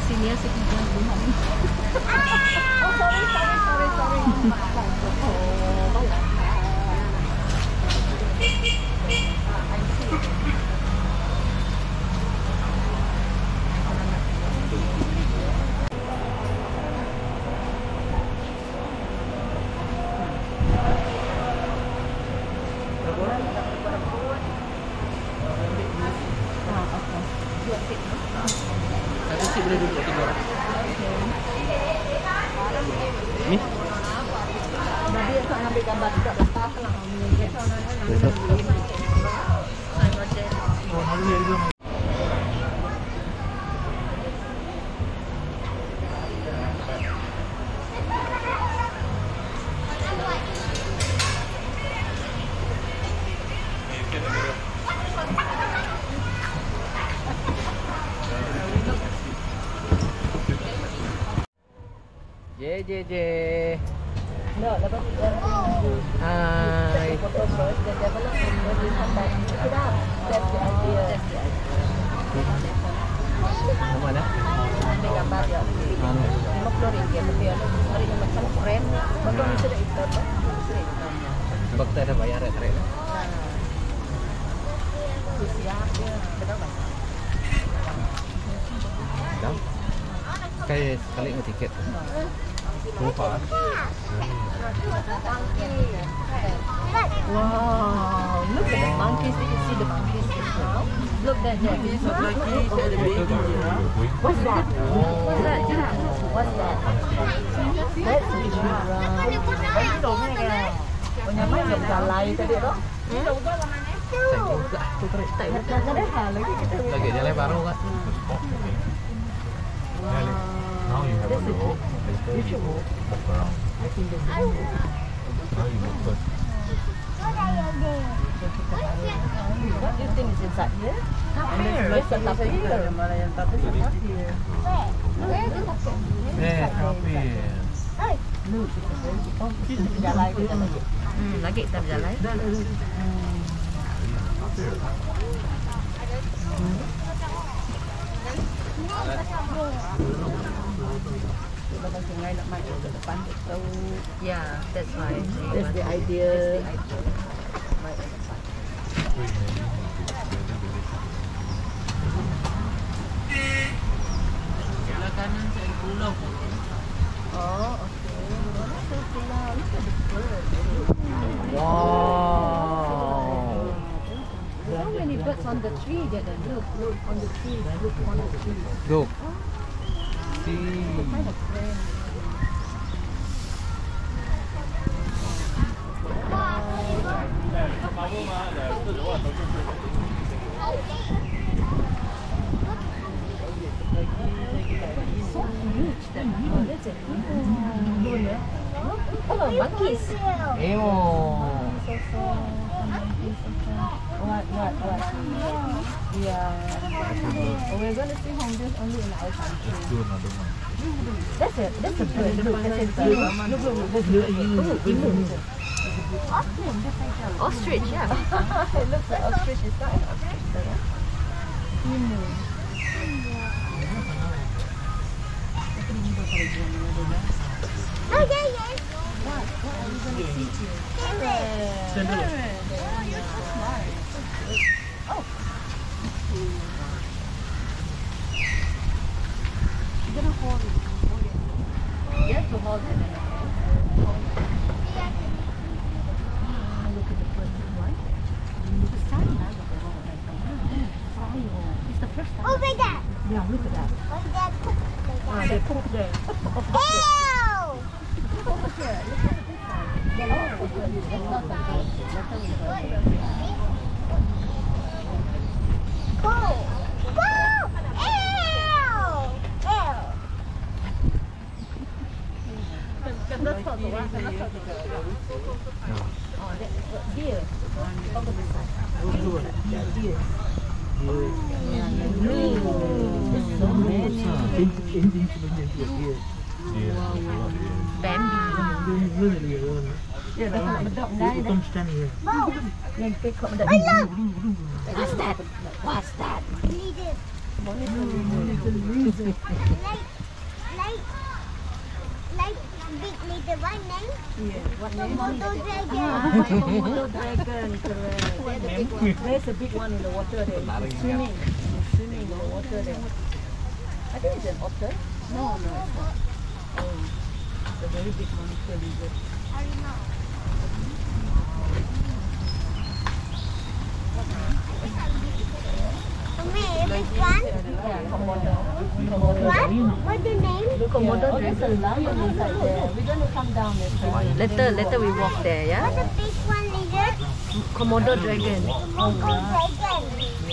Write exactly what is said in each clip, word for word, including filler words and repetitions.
Senior citizen. Oh, sorry, sorry, sorry, sorry. Satu seat boleh duduk tiga orang. Ni? Nabi nak ambil gambar dekat belakang lah. Oh, malu ya dia. J J J. No, lepas tu dia Hai. foto first, then develop and then we come back. Pick it up. That's the idea. Nama mana? Ambil gambar dia. Anu. lima puluh ringgit tapi ada hari yang macam frame. Betul ni sudah hitam. Sebab kita ada bayar ya trade. Siap dia. Betul tak? Dah. Kayak sekali nggak tiket. Lupa. Wow, look at the monkeys. Did you see the monkeys just now? Look at that. What's that? What's that? What's that? That's a giraffe. Ini dong ni kan. Punya main dong galai tadi tu. Tak ada hal lagi kita. Lagi jalan baru kan. Now you have a look. You should walk. Walk around. I think there's no more. Now you look first. What do you think is inside here? And there's lots of stuff here. Eh, tapi. Look, oh, kita berjalan kita lagi. Hmm, lagi kita berjalan. Kalau sungai nak masuk ke depan tu. Yeah, that's why. That's the idea. That's the idea. Mai ke depan. Sebelah kanan saya pulau. Oh, okay. Mana pulau? Look at the bird. Wow. So many birds on the tree. There, look, look on the tree. Look on the tree. Look. See. Kind of friend. So huge that oh, that's it. Oh, monkeys. Ew. What, what, what? Yeah. Oh, we're gonna see honeybees only in our country. Let's do another one. That's it. That's a bird. Look, that's a bird. Look, look, look. That's a bird. Ostrich, yeah. It looks like ostrich. It's not an ostrich, though. Emu. Oh, yeah, yeah. What? What are you gonna see here? Parrot. Parrot. Oh, you're so smart. Oh. You're gonna hold it. Hold it. You have to hold it. Look at the bird. Right? The sun. It's the first time. Over there. Yeah, look at that. Over there. Ah, they poop there. Ew! Over here. Look at this side. Oh, that's not the bird. That's not the bird. Go! Go! Ew! Ew! Oh, that's deer. Over this side. Yeah, deer. Yeah, so many. Bambi. Yeah, that's not bedok guys. Yang pekok bedok. What's that? What's that? Need it. Boleh tu. like, like big little one name. Yeah. What name? Komodo dragon. Ah, Komodo dragon, correct. There's a big one. There's a big one in the water there. It's swimming. It's swimming in the water there. I think it's an otter. No, no, it's not. Oh, it's a very big monster lizard. I don't know. Mommy, this one. Yeah, Komodo. Komodo. What? What's the name? Komodo dragon. A lion inside there. We're going to come down there. Later, later we walk there, yeah? What's the big one, lizard? Komodo dragon. Komodo dragon.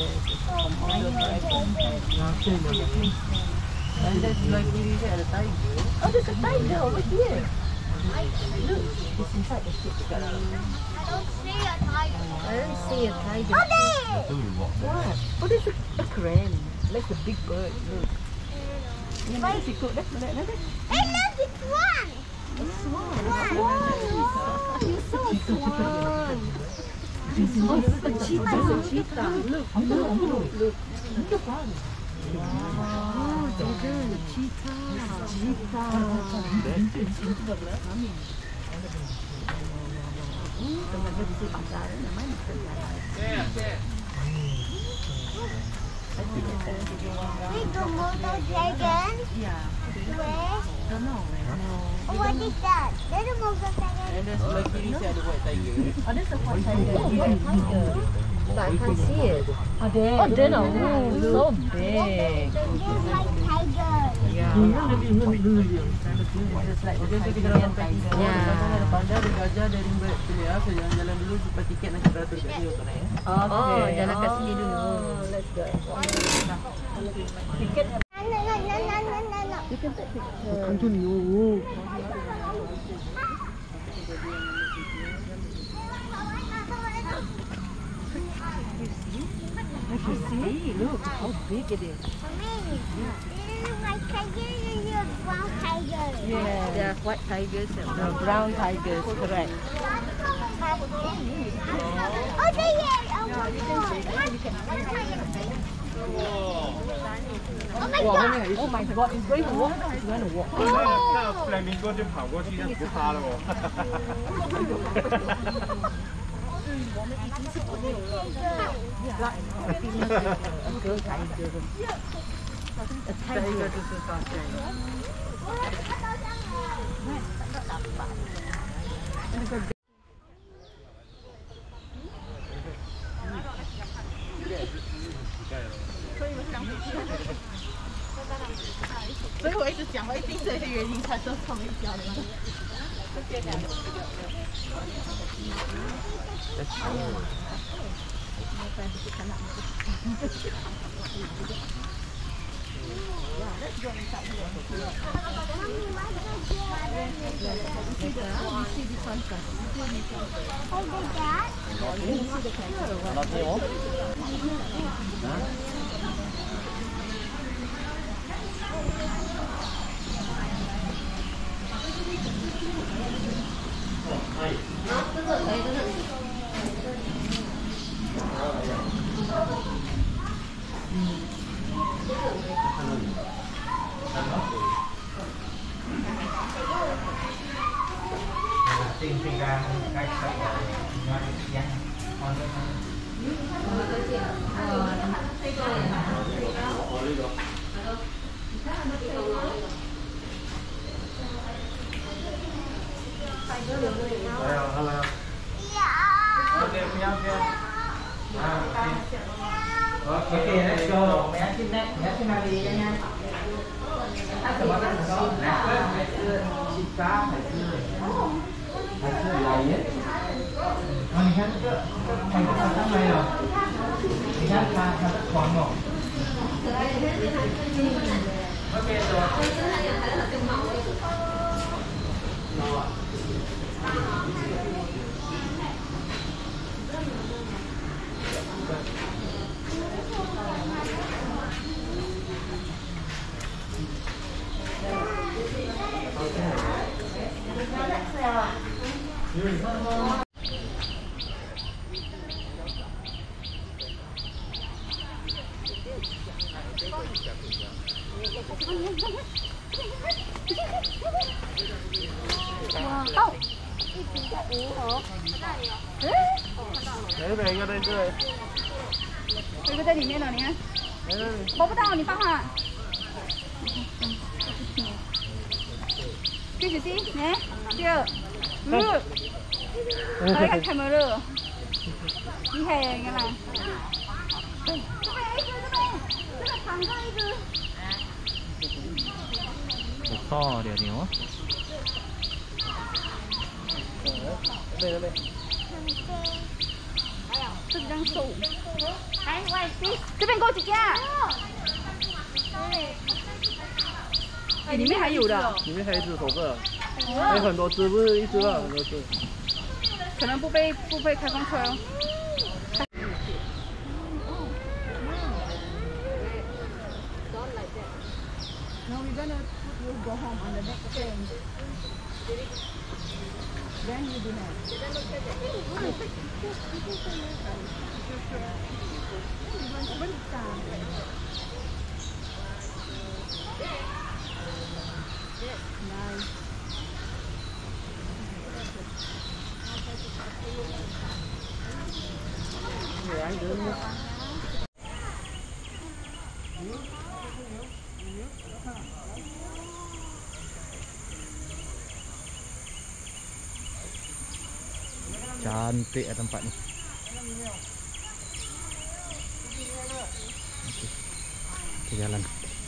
And there's like really a tiger. Oh, there's a tiger over here. Look, it's inside the ship. I don't see a tiger. I don't see a tiger. Oh, there! So we walk there. What? Oh, there's a, a crane. Like a big bird. Look. Yang mana si kot dah? Mana dah? Hey, look, it's one! A swan. Swan. Oh, you saw a swan. Oh, it's a cheetah. It's a cheetah. Look, look, look, look. Look at that. Wow, dragon, cheetah. Cheetah. Teman dia bisa pasal nama ni kan. Big Komodo dragon. Yeah. Where? Don't know. Oh, what is that? There's a Komodo dragon. And there's like really a white tiger. Oh, there's a white tiger. White tiger. But I can't see it. Oh, there. Oh, there now. Oh, so big. There's white tiger. Yeah. Just like Okay, so kita orang tiger. Yeah. Ada panda, ada gajah, ada rimba. Kita so jalan-jalan dulu supaya tiket nanti beratur kat sini kan ya. Oh, jalan kat sini dulu. Let's go. Tiket. No, no, no, no, no, no, no. You can take picture. You see? Look how big it is. Mommy, this is white tiger and this is brown tiger. Yeah. There are white tigers and The brown. brown tigers, correct. Oh, there he is. Oh, my God. Oh my god, it's going to walk. It's going to walk. 那 flamingo 就跑过去就不怕了哦。 A girl tiger. A tiger. Tiger tu susah. Oh, there's that. Okay, let's go. Mẹ xin đấy, mẹ xin là gì nha. Ăn什么ăn什么？来，吃鸡咖还是还是老爷？啊，你看这个，看这个上来了，你看它它的床哦。OK， 走。 哇哦！ 哎，每个在这里。 有一个在里面呢，你看。摸不到，你放下。继续滴，来，第二，嗯，来看开门了，厉害呀，你看啦。这边一只，这边，这个躺上一只。 to điều nhiều á. 对对对。 这张手，来，喂，这边给我几家。哎，里面还有的。 里面还有一只手这，还有很多只，不是一只吧，很多只。 可能不被不被开放出来哦。Now we're gonna put you go home on the next train. Then you do Nice. Cantik ya tempat ni. Okey. Kita jalan.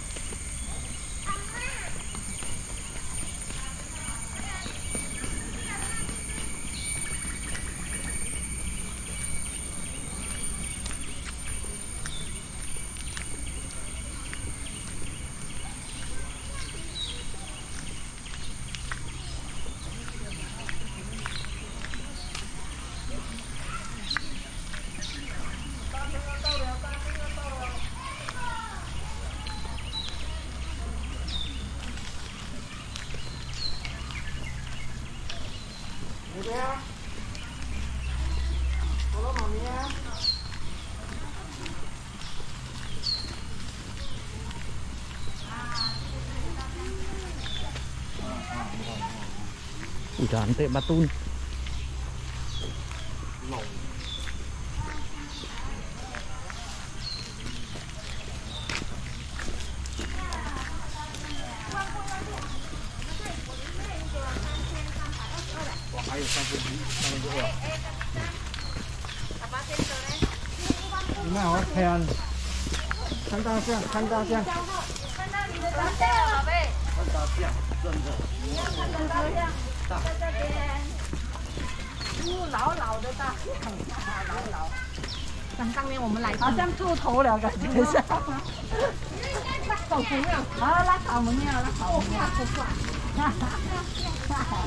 Uh, cantik batu ni. Wah, 还有三分之一，三分之二。你们好看，看大象，看大象。 看到你的大象了，宝贝。 看大象，真的。 你要看到大象，在这边。哦，老老的大象，老老。像上面我们来，好像秃头了，感觉是。拉草莓啊！啊，拉草莓啊，拉草莓啊！哈哈哈哈。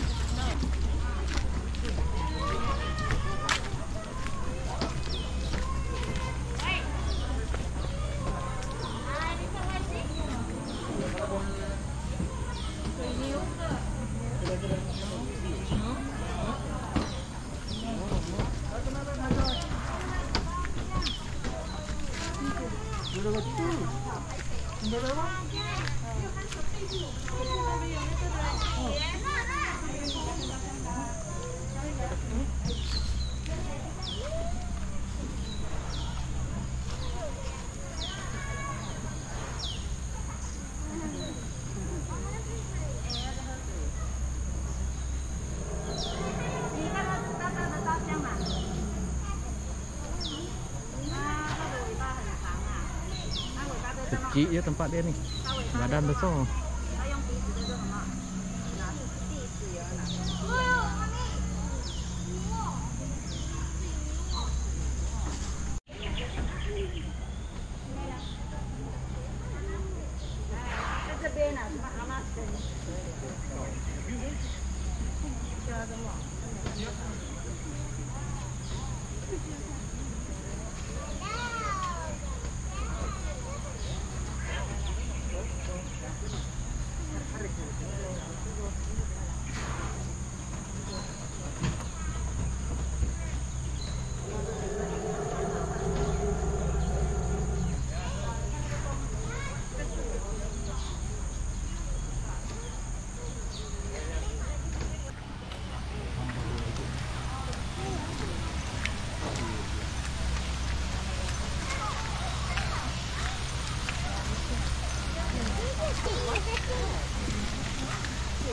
Kecil je tempat dia ni. Badan besar.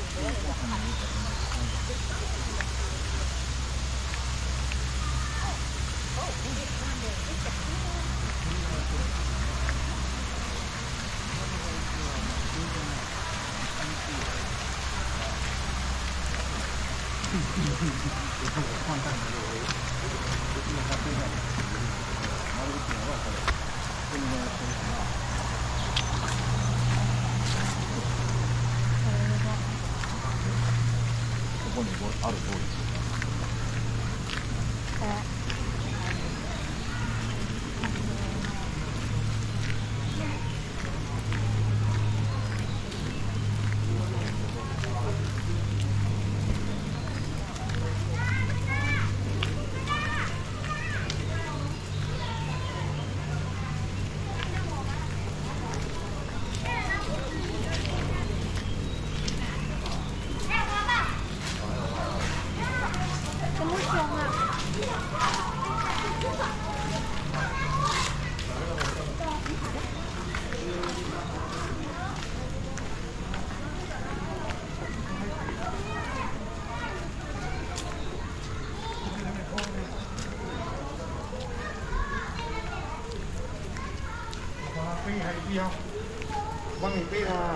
飞还飞啊，往里飞啦！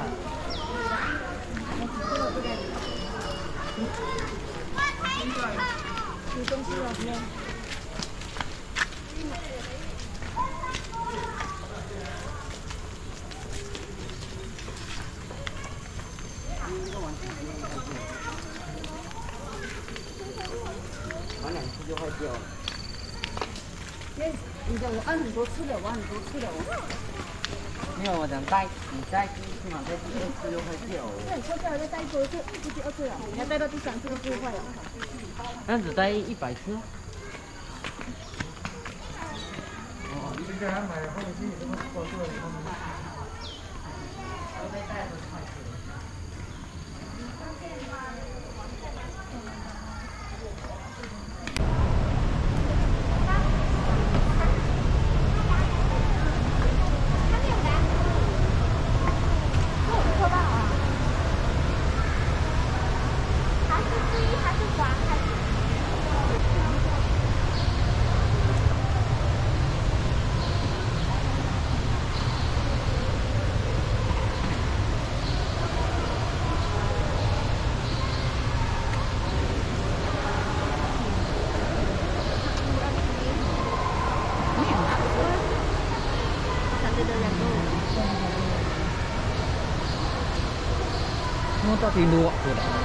有东西了没？ 玩两次就坏掉了。 那你的我按很多次了，我按很多次了。 没有，我讲带你带第一次嘛，再第二次就坏掉了。 对，过下来再带多一次，不第二次了，你要带到第三次都不会坏了。 那只带一百次。 哦，你给他买后期什么包做的？ Nó ta thì lụa rồi đấy.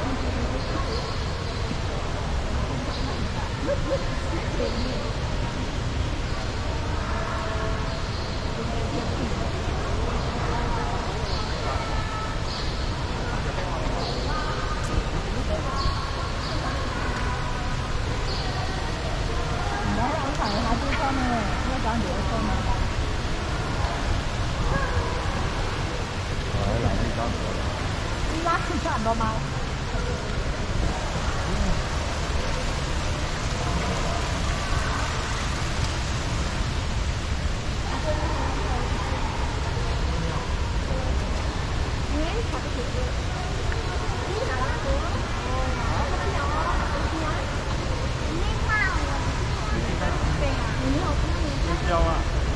Đó là ông phải hai mươi con này, nó có nhiều con này. Rồi lại đi con. Đi lát thì chọn vào màu. Châu à.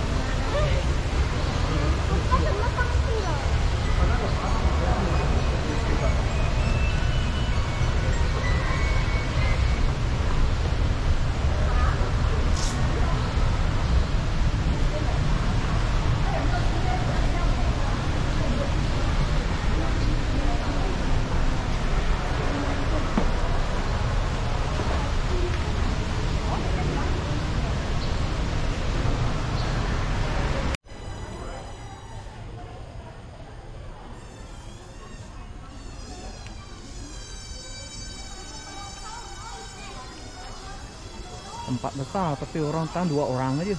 Tempat besar tapi orang tahan dua orang aja.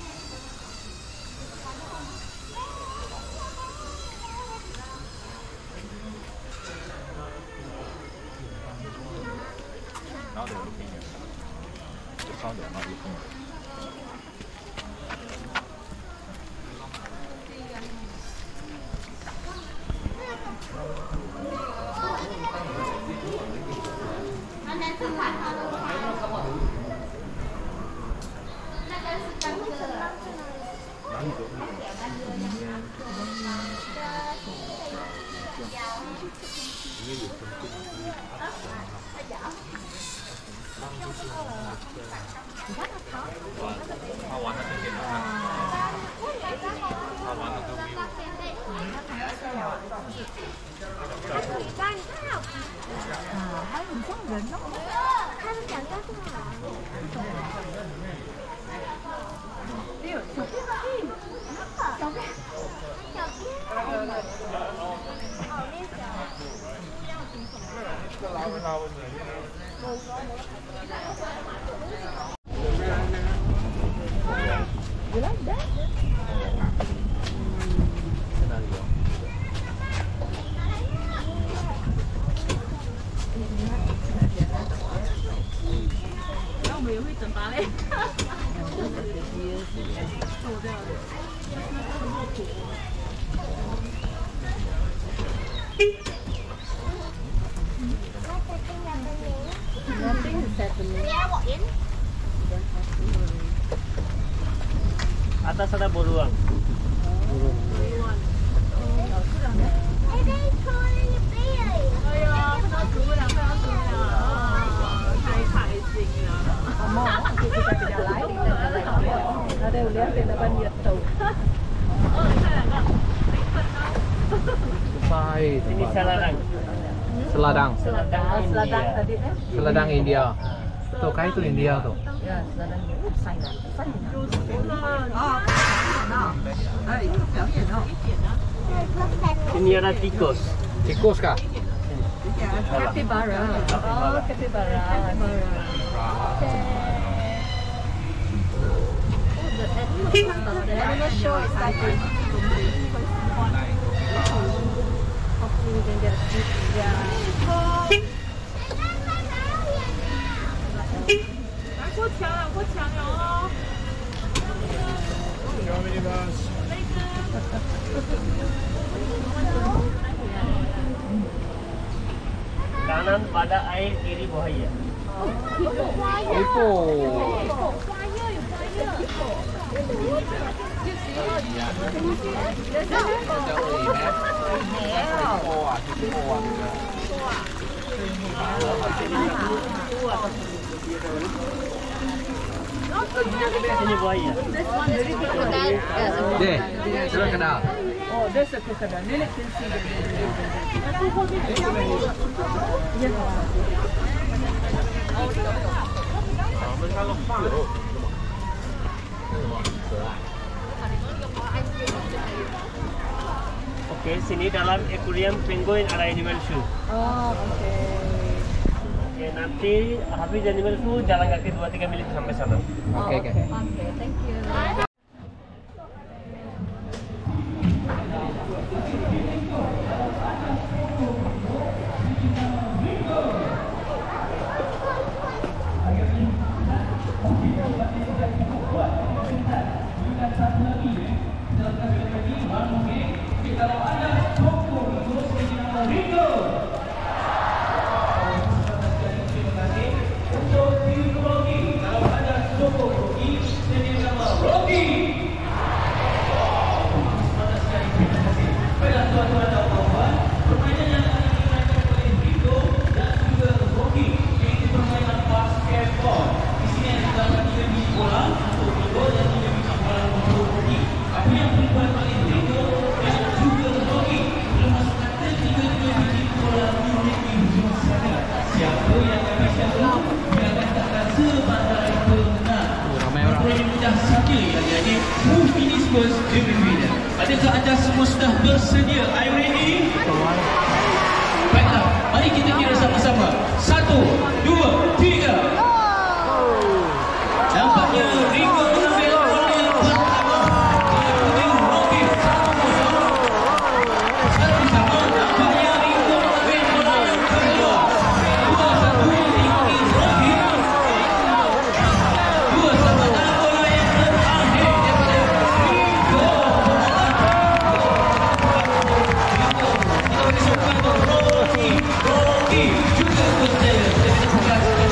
Now they're looking at the sound they're not looking at. 他玩的很简单，他玩的都没有。 他是讲叫什么？ You like that? 在哪里有？ 然后我们也会整芭蕾。Nothing is happening. Atas ada beruang. Hey, they calling a baby. 哎呀，看到主人，看到主人啊，太开心了。Mama, kita tidak lain, kita lain. Ada uliah di depan dia tahu. Oh, saya Baik. Ini seladang. Seladang. Seladang, seladang tadi eh? Seladang India. Tuh, kayak itu India tuh. Ya, seladang ini China, China. 哎，表演哦。 Ini ada tikus. Tikus kah? Capybara. Oh, capybara. The animal show is like hopefully we can get a seat. Yeah. 过墙了，过墙了哦。 Kanan pada air, kiri buaya. Ipo. Ini buaya. Deh, coba kenal. Oh, there's a crocodile. Lily can see the Okey, sini dalam aquarium penguin ada animal show. Oh, okay. Okey, nanti habis animal show jalan kaki dua tiga menit sampai sana. Oke, oke. Okay, thank you. Adakah anda semua sudah bersedia? Are you ready? Baiklah, mari kita kira sama-sama. Satu, dua, tiga. Nampaknya Ringo mengambil order pertama. Dia punya Rocky satu kosong. Satu sama, nampaknya Ringo mengambil bola yang kedua. Dua satu, Ringo Rocky. Dua sama dalam bola yang terakhir daripada Ringo. Rocky, Rocky juga berjaya.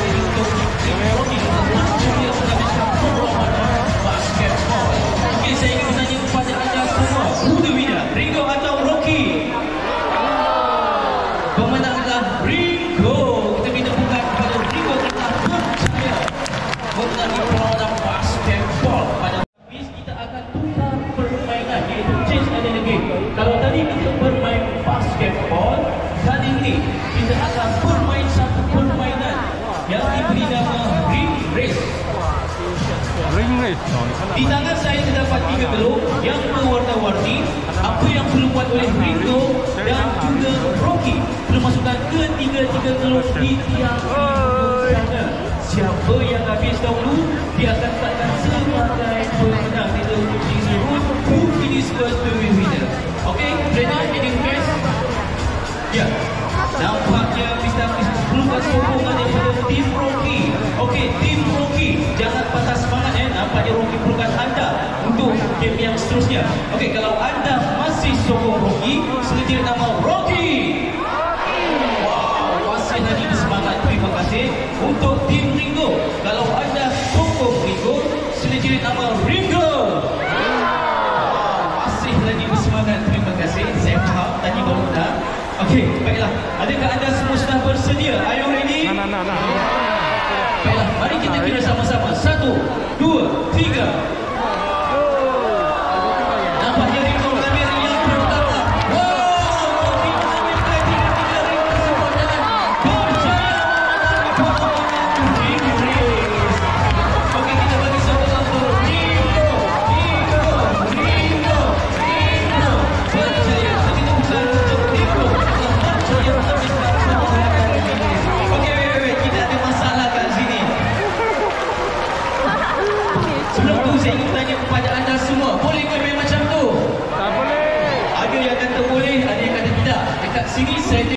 Di tangan saya terdapat tiga gelung yang berwarna-warni. Apa yang perlu buat oleh Ringo dan juga Rocky perlu masukkan ketiga-tiga gelung di tiang sana. Siapa yang habis dahulu, dia akan tetapkan sebagai pemenang. Kita untuk disebut who finish first to be winner. Okay, ready? Any request? Ya. Nampaknya Mister Hafiz perlukan sokongan daripada tim Rocky. Okey, tim Rocky, jangan patah semangat ya. Nampaknya Rocky perlukan anda untuk game yang seterusnya. Okey, kalau anda masih sokong Rocky, sila jerit nama Rocky. Wow, masih lagi bersemangat. Terima kasih. Untuk tim Ringo, kalau anda sokong Ringo, sila jerit nama Ringo. Wow, masih lagi bersemangat. Terima kasih. Saya faham tadi baru dah. Okey, baiklah. Adakah anda semua sudah bersedia? Are you ready? Nah, nah, nah. Baiklah, mari kita kira sama-sama. Satu, dua, tiga. Nampaknya Ringo Amir yang pertama. Wow, Ringo Amir tiga-tiga Ringo tersebut dengan berjaya memenangkan Ringo Race. Okey, kita bagi sokongan untuk Ringo, Ringo, Ringo, Ringo. Berjaya. Tapi itu bukan untuk Ringo. Berjaya memenangkan Ringo Race. Okey, wait, wait, wait. Kita ada masalah kat sini. Sebelum tu saya ingin tanya kepada anda semua, boleh ke main macam tu? Tak boleh. Ada yang kata boleh, ada yang kata tidak. Dekat sini saya